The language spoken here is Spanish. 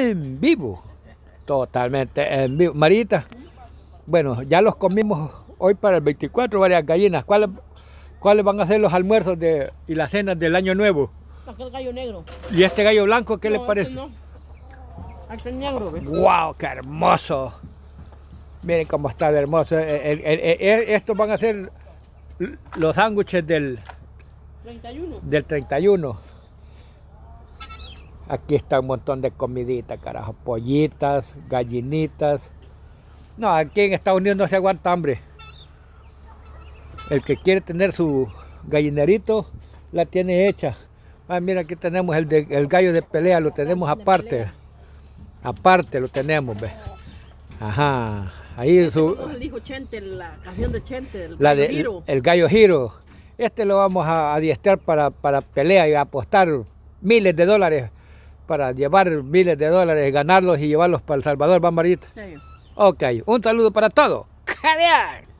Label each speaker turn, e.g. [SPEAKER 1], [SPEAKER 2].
[SPEAKER 1] en vivo. Totalmente en vivo. Marita, bueno, ya los comimos hoy para el 24, varias gallinas. ¿Cuáles van a ser los almuerzos y las cenas del año nuevo?
[SPEAKER 2] Aquel gallo negro.
[SPEAKER 1] ¿Y este gallo blanco qué le parece?
[SPEAKER 2] No. Aquel negro, ¿ves?
[SPEAKER 1] ¡Wow! ¡Qué hermoso! Miren cómo está de hermoso. Estos van a ser los sándwiches del 31. Aquí está un montón de comidita, carajo. Pollitas, gallinitas. No, aquí en Estados Unidos no se aguanta hambre. El que quiere tener su gallinerito, la tiene hecha. Ah, mira, aquí tenemos el gallo de pelea, lo tenemos aparte. Aparte lo tenemos, ¿ves? Ajá. Ahí
[SPEAKER 2] el hijo Chente, la canción de Chente,
[SPEAKER 1] el gallo giro. Este lo vamos a adiestrar para pelea y apostar miles de dólares, para llevar miles de dólares, ganarlos y llevarlos para El Salvador, ¿va, Marita?
[SPEAKER 2] Sí.
[SPEAKER 1] Ok, un saludo para todos. ¡Javier!